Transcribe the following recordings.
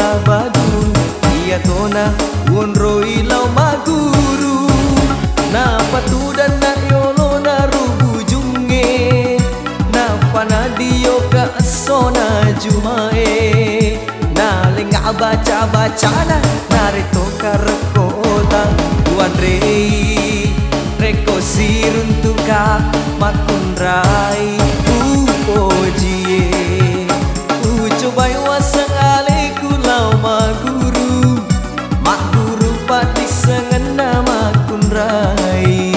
ela badun ia tona wonroi lau maguru na patu dan na yolo na rubu junge na panadio ka sona jumae na lenga baca na narito karekota tuan rei reko sirun tuka makundrai upojie ucobai wasang aleku lau maguru pati sengena makundrai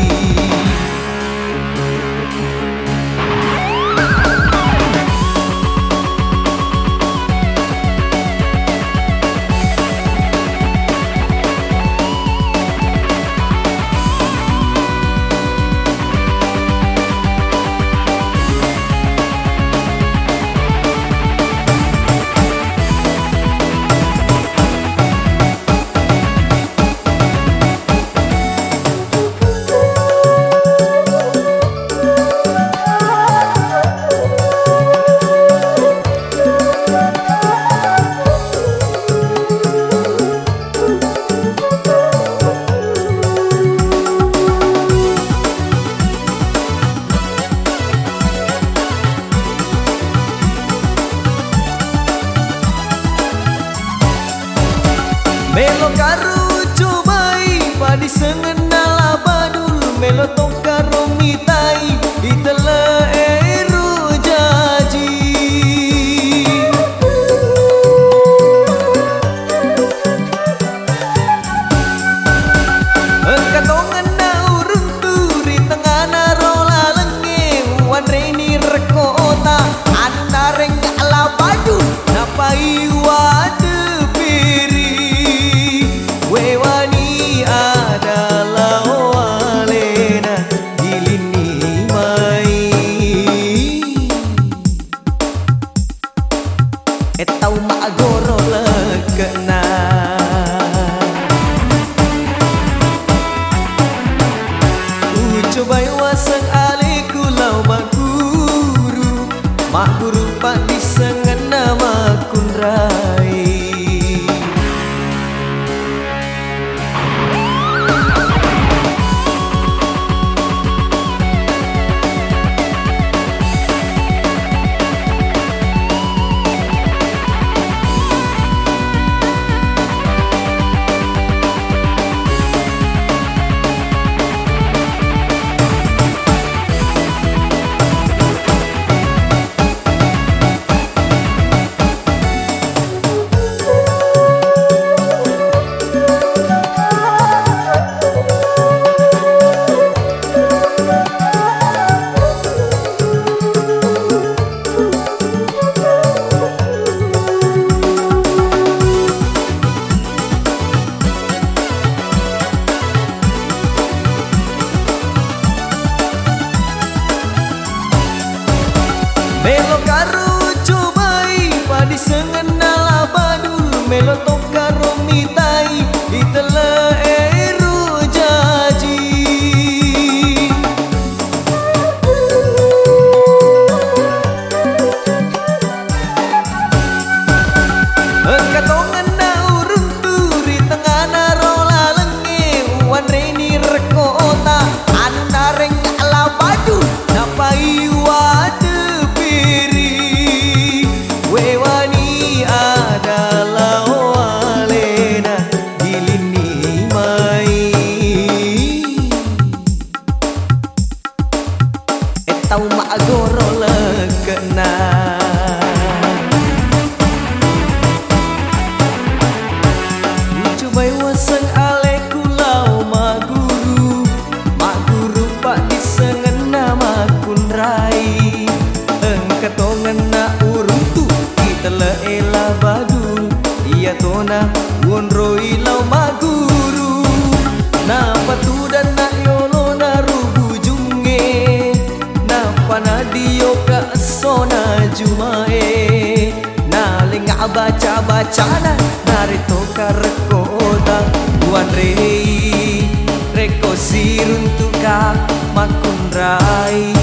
Melo karu cobai padi sengenala badul melo tongkaro mitai itele eru jaji engkatongan na urung turi tengah narola lenge wan reni rekota anu nareng ala badul napai wade Wewani adalah walena dilini mai etau magoro lekena ucobai wasang aleku lau makuru pati sengena makundrai Melo karu cobai padi sengenala badul melo tongkaro mitai itele eru jaji engkatongan na urung turi tengah narola lenge wan reni rekota anu nareng ala badul napai wade Wewani adalah walena dilini mai etau magoro lekena ucobai wasang aleku lau maguru pak disengena makundrai engkatongan na urung tu itele ela badul ia tona wonroi lau maguru na patu dan na yolo na rubu junge na panadio ka sona jumae na lenga baca na narito karekota tuan rei reko sirun tuka makundrai